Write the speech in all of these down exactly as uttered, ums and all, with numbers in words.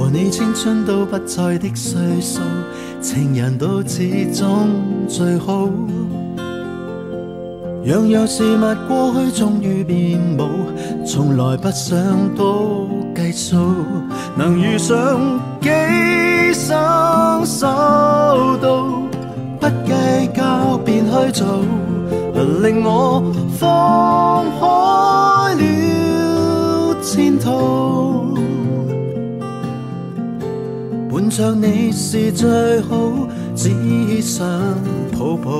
和你青春都不再的歲數，情人都始終最好。樣樣事物過去終於變冇，從來不想多計數，能遇上幾生收到，不計較便去做，令我放開了前途。伴着你是最好，只想抱抱。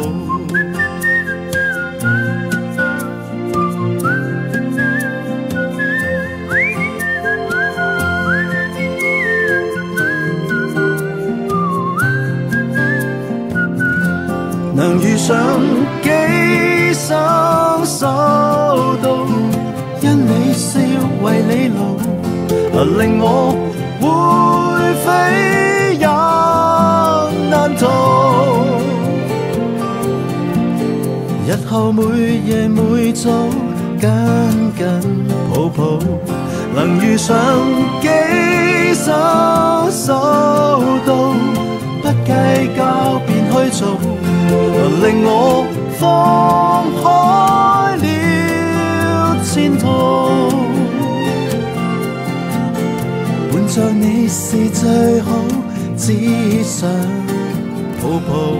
能遇上幾生收到，因你笑為你老，令我會飛也難逃。日後每夜每早緊緊抱抱，能遇上幾生收到，不計較便去做，令我放開了前途。伴着你是最好，只想抱抱。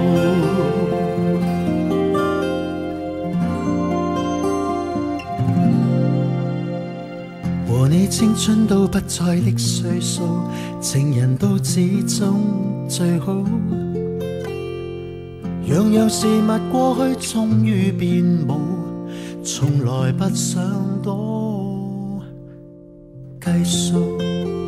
和你青春都不再的歲數，情人都始終最好。樣樣事物過去終於變冇，從來不想多計數。